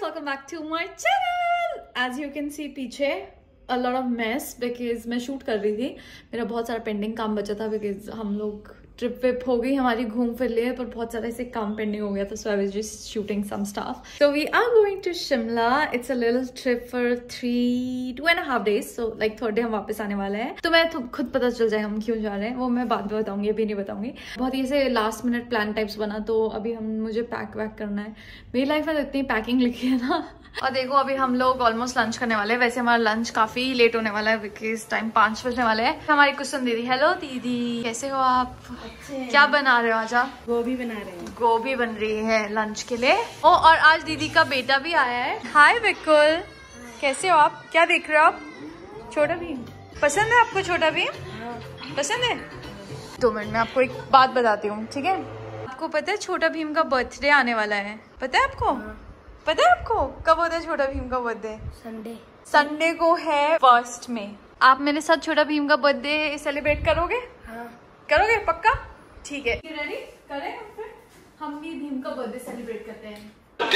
welcome back to my channel. As you can see पीछे a lot of mess because मैं shoot कर रही थी, मेरा बहुत सारा पेंडिंग काम बचा था because हम लोग ट्रिप विप हो गई हमारी, घूम फिर लिए, पर बहुत सारा ऐसे काम पेंडिंग हो गया था. So I was just shooting some stuff. So we are going to Shimla. It's a little trip for 2.5 days. So like third day हम वापस आने वाले हैं. तो मैं खुद पता चल जाए हम क्यों जा रहे हैं, वो मैं बाद में बताऊंगी, अभी नहीं बताऊंगी. बहुत ही ऐसे लास्ट मिनट प्लान टाइप्स बना, तो अभी मुझे पैक वैक करना है. मेरी लाइफ में तो इतनी पैकिंग लिखी है ना. और देखो अभी हम लोग ऑलमोस्ट लंच करने वाले हैं. वैसे हमारा लंच काफी लेट होने वाला है बिकॉज टाइम 5 बजने वाले हैं. हमारी कुसुम दीदी, हेलो दीदी, कैसे हो आप? क्या बना रहे हो? आजा. गोभी बना रहे हैं. गोभी बन रही है लंच के लिए. ओ, और आज दीदी का बेटा भी आया है. हाय विकुल, कैसे हो आप? क्या देख रहे हो आप? छोटा भीम पसंद है आपको? छोटा भीम पसंद है? 2 मिनट में आपको एक बात बताती हूँ, ठीक है? आपको पता है छोटा भीम का बर्थडे आने वाला है? पता है आपको? पता है आपको कब होता है छोटा भीम का बर्थडे? संडे को है 1 मई. आप मेरे साथ छोटा भीम का बर्थडे सेलिब्रेट करोगे? हाँ. करोगे पक्का? ठीक है. रेडी करें हम भी भीम का बर्थडे सेलिब्रेट करते हैं.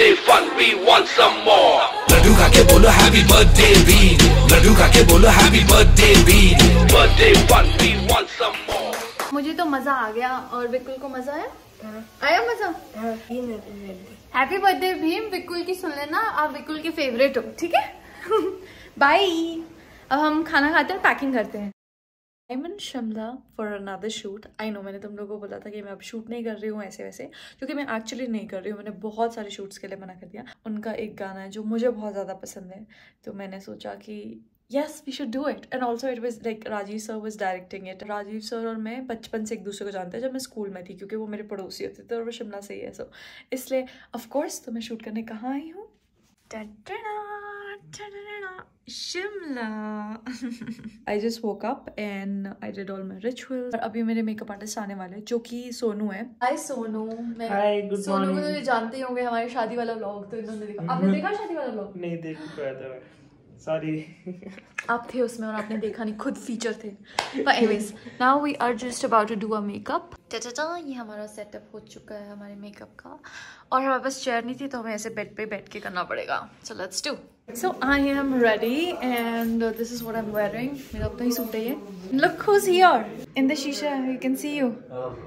लड्डू खा के बोलो हैप्पी बर्थडे भीम, लड्डू खा के बोलो happy birthday Bheem, birthday fun we want some more. मुझे तो मजा आ गया. और विकुल को मजा आया? आया मजा? Happy birthday Bhim. विकुल की सुन लेना, आप विकुल के फेवरेट हो, ठीक है? बाय. अब हम खाना खाते हैं, पैकिंग करते हैं. I'm in Shimla for another shoot. I know मैंने तुम लोगों को बोला था कि मैं अब शूट नहीं कर रही हूँ ऐसे वैसे, क्योंकि मैं एक्चुअली नहीं कर रही हूँ. मैंने बहुत सारे शूट्स के लिए मना कर दिया. उनका एक गाना है जो मुझे बहुत ज़्यादा पसंद है, तो मैंने सोचा कि yes we should do it. And also it was like Rajiv sir was directing it. Rajeev sir और मैं बचपन से एक दूसरे को जानते हैं, जब मैं स्कूल में थी, क्योंकि वो मेरे पड़ोसी होते थे और वो शिमला से ही है. सो इसलिए ऑफ कोर्स तो मैं शूट करने कहाँ आई हूँ? Shimla. I just woke up and I did all my rituals. और अभी मेरे मेकअप आर्टिस्ट आने वाले हैं जो कि सोनू है. हाय सोनू. मैं सोनू को तो जानते ही होंगे, हमारी शादी वाला व्लॉग तो इन्होंने देखा. आपने देखा शादी वाला व्लॉग? नहीं देख पाया था, सॉरी. आप थे उसमें और आपने देखा नहीं, खुद फीचर थे. But anyways, now we are just about to do a makeup. ये हमारा सेटअप हो चुका है हमारे मेकअप का, और हमारे पास चेयर नहीं थी तो हमें ऐसे बेड पे बैठ के करना पड़ेगा. So let's do. So I am ready and this is what I'm wearing. मेरा अपना ही सूट है ये. Look who's here in the शीशा. We can see you.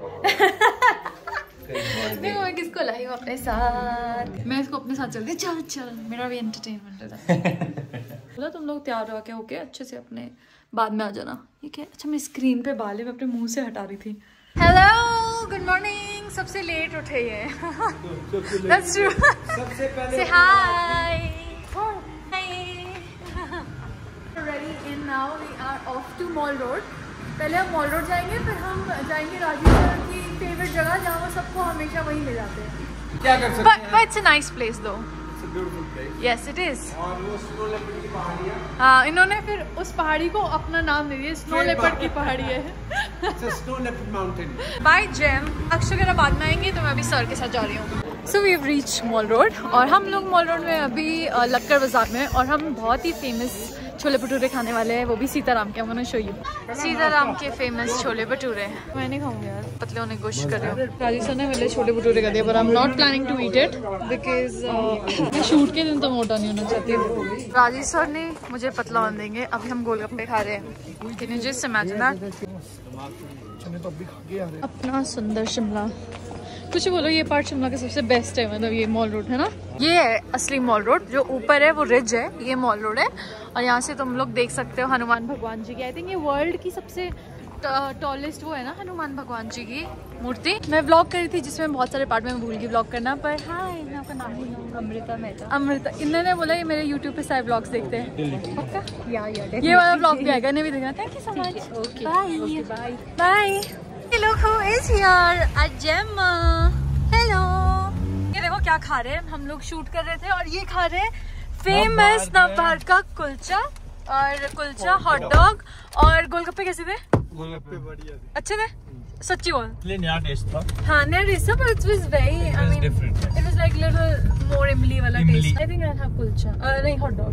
देखो मैं किसको लाई हूँ अपने साथ. मैं इसको अपने साथ चलती. चल चल, मेरा भी एंटरटेनमेंट है. बोला तुम लोग तैयार हो के होके अच्छे से अपने बाद में आ जाना. ये क्या? अच्छा मैं स्क्रीन पे बाल अपने मुंह से हटा रही थी. Hello, good morning. सबसे लेट उठे ये. That's true. सबसे पहले say hi. Ready and now we are off to Mall Road. पहले हम मॉल रोड जाएंगे, फिर हम जाएंगे राजीव सर की फेवरेट जगह जहाँ वो सबको हमेशा वहीं ले जाते हैं. क्या कर सकते हैं? But it's a nice place though. It's a beautiful place. Yes, it is. और वो स्नो लेपर्ड की पहाड़ी है. हाँ, इन्होंने फिर उस पहाड़ी को अपना नाम दे दिया, स्नो लेपर्ड की पहाड़ी है. It's a snow leopard mountain. Bye Jem. Akshay वगैरह बाद में आएंगे, तो मैं अभी सर के साथ जा रही हूँ. So we've reached mall road, और हम लोग मॉल रोड में अभी लक्कर बाजार में, और हम बहुत ही फेमस छोले भटूरे खाने वाले हैं, वो भी सीताराम के. I'm शो यू सीताराम के फेमस छोले भटूरे. मैं नहीं खाऊंगी यार, पतले होने की कोशिश कर रही हूँ. राजीव सर ने मेरे छोले भटूरे कर दिया, पर I am not planning to eat it because मैं शूट के दिन तो मोटा नहीं होना चाहती. राजीव सर ने मुझे पतला बन देंगे. अभी हम गोलगप्पे खा रहे हैं. Can you just imagine that? अपना सुंदर शिमला. कुछ बोलो, ये पार्ट शिमला का सबसे बेस्ट है, मतलब ये मॉल रोड है ना. ये है असली मॉल रोड, जो ऊपर है वो रिज है, ये मॉल रोड है. और यहाँ से तुम लोग देख सकते हो हनुमान भगवान जी की. आई थिंक ये वर्ल्ड की सबसे टॉलेस्ट वो है ना, हनुमान भगवान जी की मूर्ति. मैं व्लॉग कर रही थी जिसमें बहुत सारे पार्ट में भूल गई व्लॉग करना. पर हाय, मैं आपका नाम नहीं लूँगा. अमृता मेहता. अमृता. इन्होंने बोला ये मेरे यूट्यूब पे सारे व्लॉग्स देखते हैं. पक्का? ये वाला व्लॉग भी आएगा, नहीं भी देखना. Thank you so much. Okay bye bye. Look who is here, Ajemma. Hello. ये देखो क्या खा रहे हैं. हम लोग शूट कर रहे थे और ये खा रहे हैं फेमस नवभारत का कुलचा, और कुलचा, हॉट डॉग और गोलगप्पे. कैसे थे? गोलगप्पे बढ़िया थे, अच्छे थे. सच्ची बोल. नया टेस्ट था. हाँ नया टेस्ट था, but it was very, I mean, it was like little more इमली वाला taste. I think I'll have kulcha. नहीं, हॉट डॉग.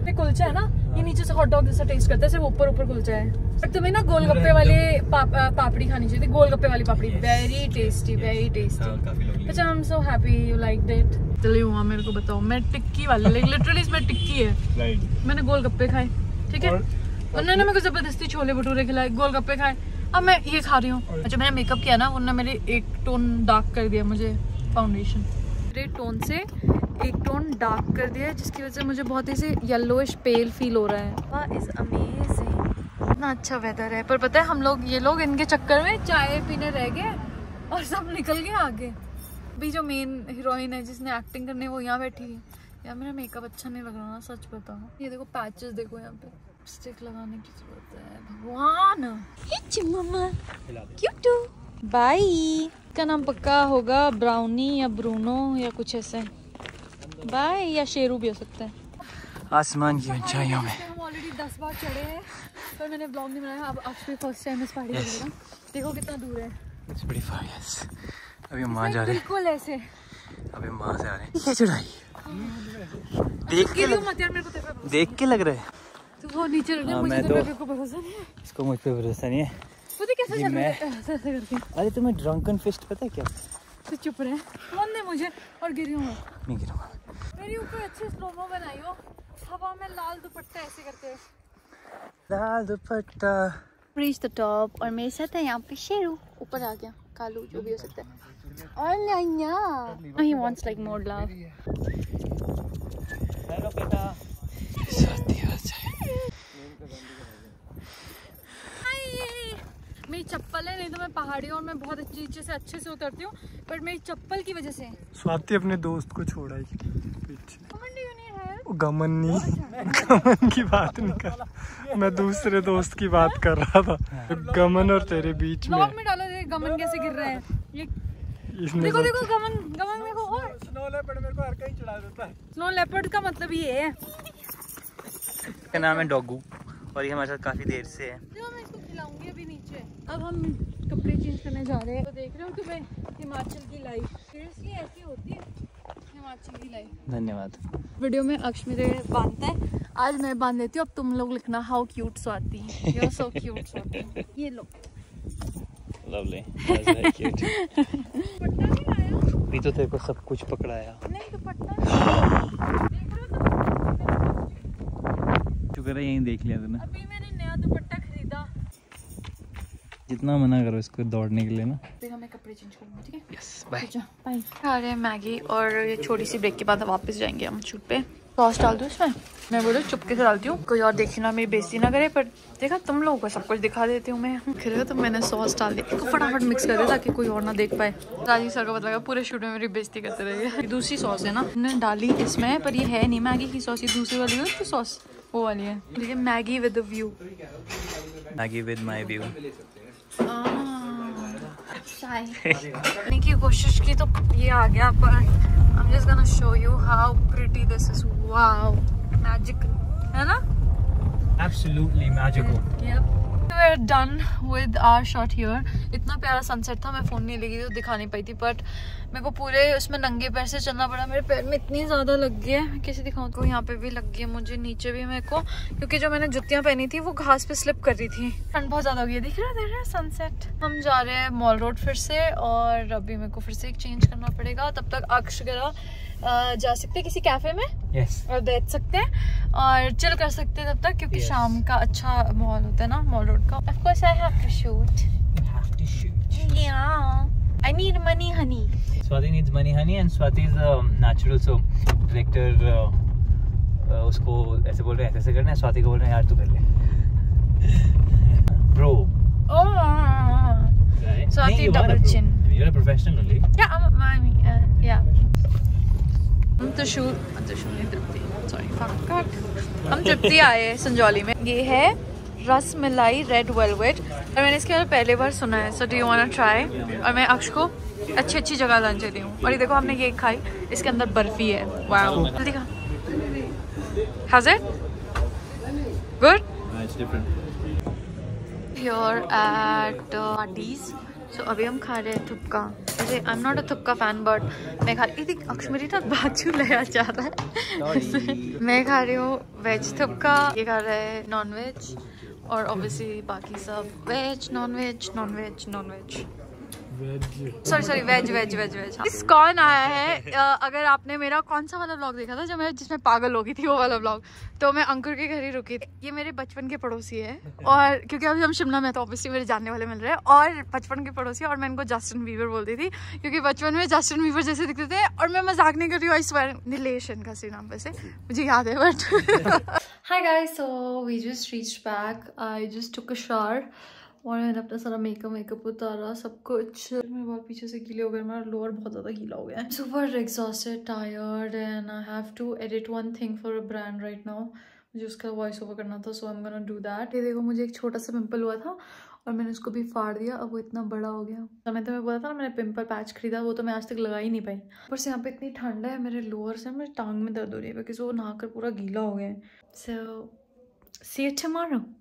कुलचा है ना, ये नीचे से हॉट डॉग जैसा टेस्ट करता है, सिर्फ ऊपर ऊपर कुलचा है। पर तुम्हें ना गोलगप्पे वाले पापड़ी खानी चाहिए थी, गोलगप्पे वाली papdi, very tasty, very tasty. अच्छा, I am so happy you liked it. चलिए हुआ, मेरे को बताओ, मैं टिक्की वाली, लिटरली इसमें टिक्की है, मैंने गोलगप्पे खाए, ठीक है, उन्होंने मेरे को जबरदस्ती छोले भटूरे खिलाए, गोलगप्पे खाए, अब मैं ये खा रही हूँ। अच्छा, मैंने मेकअप किया ना, उन्होंने मेरे एक टोन डार्क कर दिया, मुझे फाउंडेशन मेरे टोन से एक टोन डार्क कर दिया, जिसकी वजह से मुझे बहुत ही से येलोइश पेल फील हो रहा है। वाह, इज अमेजिंग, इतना अच्छा वेदर है। पर पता है हम लोग, ये लोग इनके चक्कर में चाय पीने रह गए और सब निकल गए आगे। अभी जो मेन हीरोइन है जिसने एक्टिंग करनी है वो यहाँ बैठी है। यार मेरा मेकअप अच्छा नहीं लग रहा ना, सच बताओ। ये देखो पैचेस देखो, यहाँ पे स्टिक लगाने की जरूरत है, भगवान। Cute bye. का नाम पक्का होगा ब्राउनी या ब्रूनो या कुछ ऐसे, बाय, या शेरू भी हो सकता है। आसमान की ऊंचाइयों में हम ऑलरेडी 10 बार चढ़े हैं, पर मैंने ब्लॉग नहीं बनाया। अब एक्चुअली फर्स्ट टाइम इस पहाड़ी पे, देखो कितना दूर है। It's pretty far, yes. अभी हम वहाँ जा रहे हैं, बिल्कुल ऐसे, अभी हम वहाँ से आ रहे हैं। क्या चढ़ाई देख के लग रहा है। तो वो नीचे रखने, मुझे मैं तो को भरोसा नहीं है। इसको मुझ पे भरोसा नहीं है। मुझे कैसे चल रहा है ऐसे करके। अरे तुम्हें ड्रंकन फिस्ट पता है क्या? तो चुप रहे, कौन दे मुझे, और गिरी हूँ नहीं गिरूंगा। मेरी ऊपर अच्छी स्लोमो बनाई हो, हवा में लाल दुपट्टा ऐसे करते, लाल दुपट्टा। रीच द टॉप, और मेरे साथ है यहाँ पे शेरू, ऊपर आ गया, कालू जो भी हो सकता है। और Laiya he wants like more love. Hello बेटा, सर्दी आ जाए। मेरी चप्पल है, नहीं तो मैं पहाड़ियों और मैं बहुत अच्छे से उतरती हूँ, पर मेरी चप्पल की वजह से। स्वाति अपने दोस्त को छोड़ा ही पीछे। है? गमन नहीं, गमन की बात नहीं कर, मैं दूसरे दोस्त की बात कर रहा था। गमन और तेरे बीच में डालो, गमन कैसे गिर रहा है ये, देखो देखो गमन, गमन देखो। और स्नो लेपर्ड मेरे को हर कहीं चढ़ा देता है। स्नो लेपर्ड का मतलब ये है, इसका नाम है डॉगू, और ये हमारे साथ काफी देर से है। मैं इसको खिलाऊंगी अभी नीचे। अब हम कपड़े चेंज करने जा रहे हैं। तो देख रहे हो तुम्हें हिमाचल की लाइफ सीरियसली ऐसी होती है, हिमाचल की लाइफ। धन्यवाद। वीडियो में अक्ष मेरे बांधता है, आज मैं बांध लेती हूँ। अब तुम लोग लिखना how cute Swati, you are so cute Swati. ये लो, lovely, that's very cute. Dupatta नहीं लाया? अभी तो तेरे को सब कुछ पकड़ाया। नहीं दुपट्टा शुक्र है यहीं देख लिया तूने। अभी मैंने नया दुपट्टा खरीदा। जितना मना करो इसको दौड़ने के लिए ना। फिर हमें कपड़े चेंज करूंगी, ठीक है? Yes, bye. बाय। खा रहे हैं मैगी, और ये छोटी सी ब्रेक के बाद वापस जाएंगे हम शूट पे। सॉस डाल दूँ इसमें? मैं बोलो चुपके से डालती हूँ, कोई और देखे ना, मेरी बेइज्जती ना करे। पर देखा, तुम लोगों को सब कुछ दिखा देती हूँ मैं। खिले तो मैंने सॉस डाल दी, इसको फटाफट मिक्स कर दिया ताकि कोई और ना देख पाए। राजीव सर को पता लगा, पूरे शूट में मेरी बेइज्जती करते रहे। दूसरी सॉस है ना, मैंने डाली इसमें, पर ये है नहीं मैगी की सॉस, ये दूसरी वाली है सॉस, वो वाली है। देखिए, Maggi with view, Maggi with my view. की कोशिश की तो ये आ गया, पर I'm just gonna show you how pretty this is. Wow, magical, है ना? Absolutely magical. Yep. We're done with our shot here. इतना प्यारा सनसेट था, मैं फोन नहीं लगी तो दिखा नहीं पाई थी, बट मेरे को पूरे उसमें नंगे पैर से चलना पड़ा। मेरे पैर में इतनी ज्यादा लग गई है, मैं कैसे दिखाऊं तो। यहाँ पे भी लग गई है मुझे, नीचे भी मेरे को, क्योंकि जो मैंने जुतियां पहनी थी वो घास पे स्लिप कर रही थी। ठंड बहुत ज्यादा हो गई है, दिख रहा है सनसेट। हम जा रहे हैं मॉल रोड फिर से, और अभी मेरे को फिर से एक चेंज करना पड़ेगा। तब तक अक्ष वगैरह जा सकते हैं किसी कैफे में, और बैठ सकते हैं और चिल कर सकते हैं तब तक, क्योंकि शाम का अच्छा माहौल होता है ना मॉल रोड का। Of course I have to shoot. You have to shoot. Yeah. I need money, honey. Swati needs money, honey, and Swati is natural, so director उसको ऐसे बोल रहे हैं, ऐसे करना है। स्वाति को बोल रहे हैं, यार तू कर ले। Bro. Oh. Right. Swati double chin. You're a professional only. Yeah, yeah. हम तृप्ति आए संजौली में। ये है रस मलाई रेड वेलवेट, और मैंने इसके बारे में पहले बार सुना है। So do you want to try? और मैं अक्ष को अच्छी जगह लाना चाहती हूँ। और ये देखो, हमने केक खाई, इसके अंदर बर्फी है। वाओ, जल्दी खा। How's it? Good? It's different. Here at Patty's, सो अभी हम खा रहे हैं थुपका। वैसे आई एम नॉट अ थुपका फैन बट मैं खा रही थी। अक्ष मेरी ना बाजू लगा जा रहा है। मैं खा रही हूँ वेज थुपका, ये खा रहा है नॉन वेज, और ऑब्वियसली बाकी सब veg non veg non veg non veg sorry veg veg veg veg. इस कौन आया है? अगर आपने मेरा कौन सा वाला व्लॉग देखा था जब मैं जिसमें पागल हो गई थी, वो वाला व्लॉग, तो मैं अंकुर के घर ही रुकी थी। ये मेरे बचपन के पड़ोसी है, और क्योंकि अभी हम शिमला में तो ऑब्वियसली मेरे जानने वाले मिल रहे हैं, और बचपन के पड़ोसी, और मैं इनको जस्टिन बीबर बोलती थी क्योंकि बचपन में जस्टिन बीबर जैसे दिखते थे। और मैं मजाक नहीं कर रही हूँ, आई स्वेयर नीलेश इनका सी नाम वैसे मुझे याद है but. Hi guys, so we just reached back. I just took a shower और मैंने अपना सारा मेकअप उतारा, सब कुछ। मेरे बाल पीछे से गीले हो गए, मेरा लोअर बहुत ज़्यादा गीला हो गया है। Super exhausted, tired, and I have to edit one thing for a brand right now. मुझे उसका वॉइस ओवर करना था, so I am gonna do that. ये देखो, मुझे एक छोटा सा पिंपल हुआ था और मैंने उसको भी फाड़ दिया, अब वो इतना बड़ा हो गया। तो मैं तुम्हें बोला था ना मैंने पिंपल पैच खरीदा, वो तो मैं आज तक लगा ही नहीं पाई। ऊपर से यहाँ पे इतनी ठंड है, मेरे लोअर से मेरी टांग में दर्द हो रही है बिकॉज वो नहाकर पूरा गीला हो गया है। So see you tomorrow.